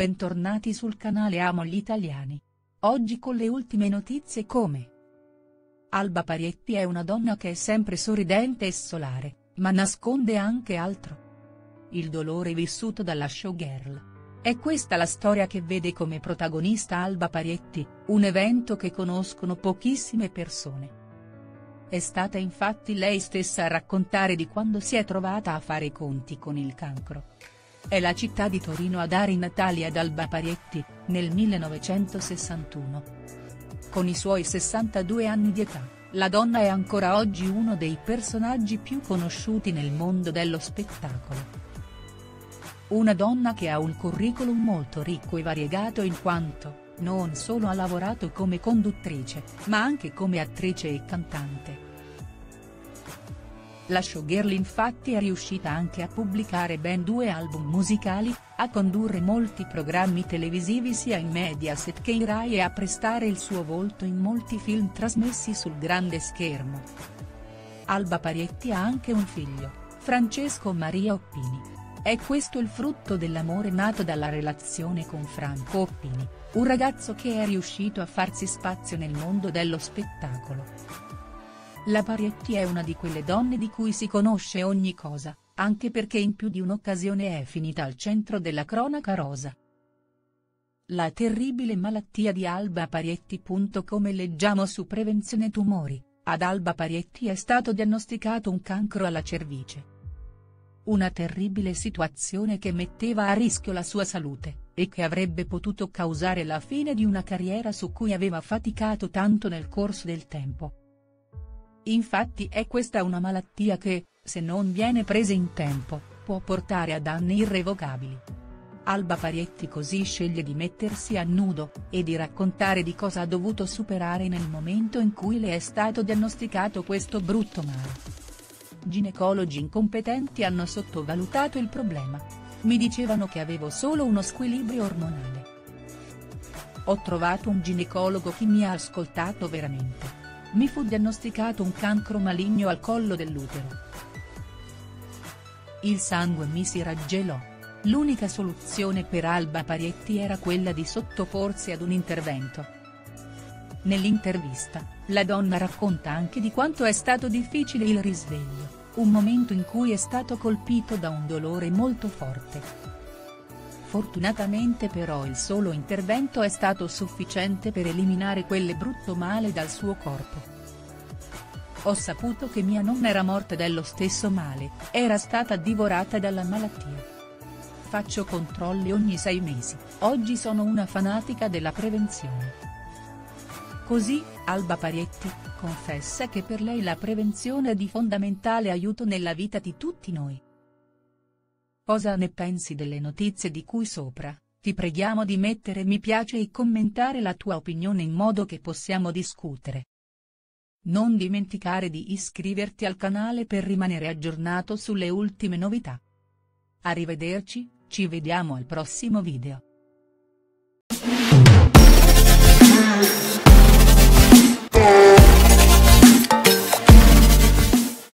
bentornati sul canale Amo gli Italiani. Oggi con le ultime notizie come Alba Parietti è una donna che è sempre sorridente e solare, ma nasconde anche altro. Il dolore vissuto dalla showgirl. È questa la storia che vede come protagonista Alba Parietti, un evento che conoscono pochissime persone. È stata infatti lei stessa a raccontare di quando si è trovata a fare i conti con il cancro. È la città di Torino a dare i natali ad Alba Parietti, nel 1961. Con i suoi 62 anni di età, la donna è ancora oggi uno dei personaggi più conosciuti nel mondo dello spettacolo. Una donna che ha un curriculum molto ricco e variegato in quanto, non solo ha lavorato come conduttrice, ma anche come attrice e cantante. La showgirl infatti è riuscita anche a pubblicare ben 2 album musicali, a condurre molti programmi televisivi sia in Mediaset che in Rai e a prestare il suo volto in molti film trasmessi sul grande schermo. Alba Parietti ha anche un figlio, Francesco Maria Oppini. È questo il frutto dell'amore nato dalla relazione con Franco Oppini, un ragazzo che è riuscito a farsi spazio nel mondo dello spettacolo. La Parietti è una di quelle donne di cui si conosce ogni cosa, anche perché in più di un'occasione è finita al centro della cronaca rosa. La terribile malattia di Alba Parietti. Come leggiamo su Prevenzione Tumori, ad Alba Parietti è stato diagnosticato un cancro alla cervice. Una terribile situazione che metteva a rischio la sua salute, e che avrebbe potuto causare la fine di una carriera su cui aveva faticato tanto nel corso del tempo. Infatti è questa una malattia che, se non viene presa in tempo, può portare a danni irrevocabili. Alba Parietti così sceglie di mettersi a nudo, e di raccontare di cosa ha dovuto superare nel momento in cui le è stato diagnosticato questo brutto male. Ginecologi incompetenti hanno sottovalutato il problema. Mi dicevano che avevo solo uno squilibrio ormonale. Ho trovato un ginecologo che mi ha ascoltato veramente. Mi fu diagnosticato un cancro maligno al collo dell'utero. Il sangue mi si raggelò. L'unica soluzione per Alba Parietti era quella di sottoporsi ad un intervento. Nell'intervista, la donna racconta anche di quanto è stato difficile il risveglio, un momento in cui è stato colpito da un dolore molto forte. Fortunatamente però il solo intervento è stato sufficiente per eliminare quel brutto male dal suo corpo. Ho saputo che mia nonna era morta dello stesso male, era stata divorata dalla malattia. Faccio controlli ogni 6 mesi, oggi sono una fanatica della prevenzione. Così, Alba Parietti, confessa che per lei la prevenzione è di fondamentale aiuto nella vita di tutti noi. Cosa ne pensi delle notizie di cui sopra? Ti preghiamo di mettere mi piace e commentare la tua opinione in modo che possiamo discutere. Non dimenticare di iscriverti al canale per rimanere aggiornato sulle ultime novità. Arrivederci, ci vediamo al prossimo video.